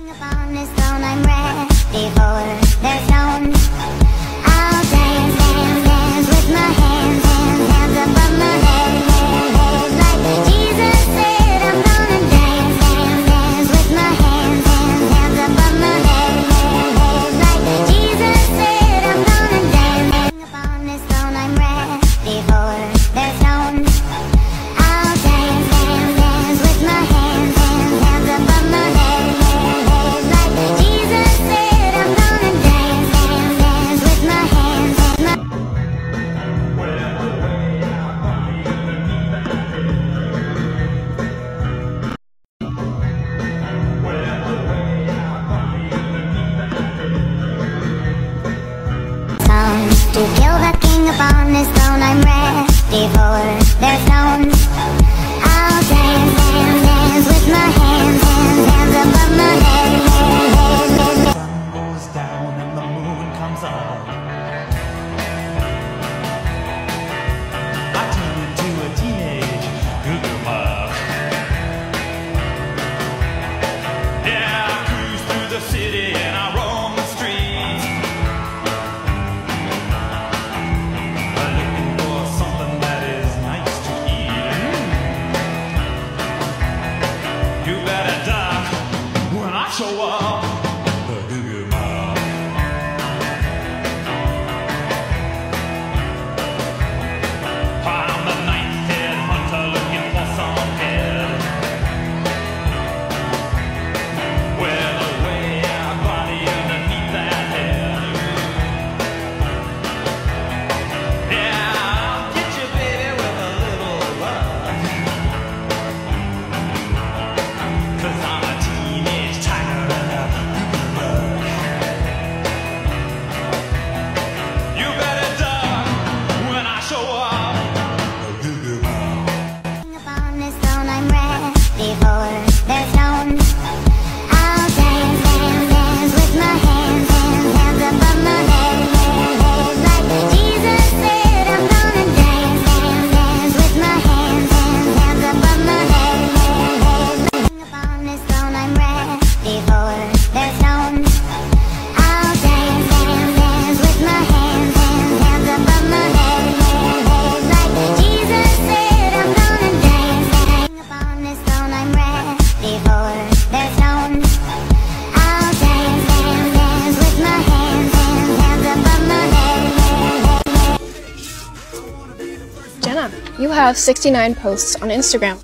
Upon this throne I'm ready for their stone. I'll dance, dance, dance with my hands, hands, hands above my head, head, head. Like Jesus said, I'm gonna dance, dance, dance with my hands, hands, hands above my head, head, head. Like Jesus said, I'm gonna dance. Upon this throne I'm ready for their stone. I'll dance, dance, dance with my hands, hands, hands above my head, head, head. Like Jesus said, I'm gonna dance, dance, dance with my hands, hands. To kill the king upon this throne, I'm ready for their stones. I'll dance, dance, dance with my hands, hands, hands above my head, head, head, head. The sun goes down and the moon comes up. I turn into a teenage goo-goo muff. Yeah, I cruise through the city and I roam the streets, looking for something that is nice to eat. You better die when I show up. The goo-goo muff. I'm the ninth-head hunter looking for some head. Well, away our body underneath that head. Yeah, I'll get you, baby, with a little love. 'Cause I'm a teenage tiger and a goo-goo bug. You better duck when I show up. The goo-goo bug. Upon this throne I'm ready for their stone. I'll dance, dance, dance with my hands, hands, hands above my head, head, head. Like Jesus said, I'm gonna dance, dance, dance with my hands, hands, hands above my head, head, head. Upon this throne I'm ready for their stone. I'll dance, dance, dance with my hands, hands, hands above my head, head, head. Like Jesus said, I'm gonna dance, dance. Upon this throne I'm ready for their stone. I'll dance, dance, dance with my hands, hands, hands above my head, head, head. Jenna, you have 69 posts on Instagram.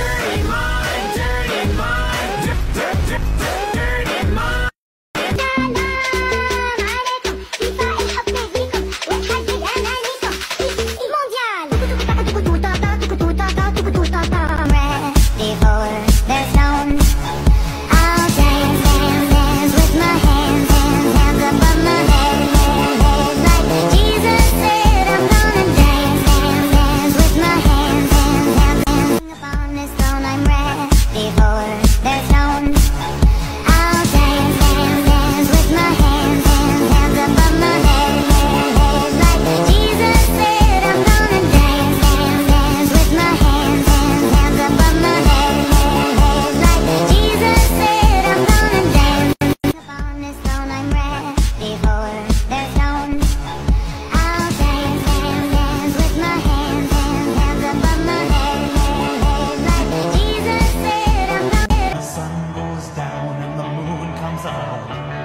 Ready for their stone. I'll dance, dance, dance with my hands, hands, hands above my head, head, head. Like Jesus said, I'm gonna dance, dance, dance with my hands, hands, hands, hands. Upon this throne I'm ready for their stone. I'll dance, dance, dance with my hands, hands, hands above my head, head, head. Like Jesus said, I'm gonna dance, dance, dance with my hands, hands, hands above my head, head, head. Like Jesus said, I'm gonna dance. Upon this throne I'm ready for their stone. I'll dance, dance, dance with my hands, hands, hands above my head, head, head. Like Jesus said, I'm gonna. The sun goes down and the moon comes up.